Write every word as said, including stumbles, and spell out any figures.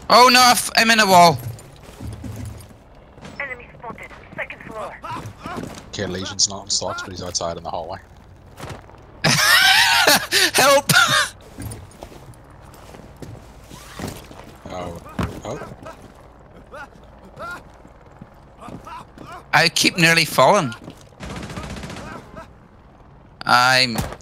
Oh no, I've, I'm in a wall. Enemy spotted. Second floor. Okay, Legion's not in stocks, but he's outside in the hallway. Help! Oh. Oh. I keep nearly falling. I'm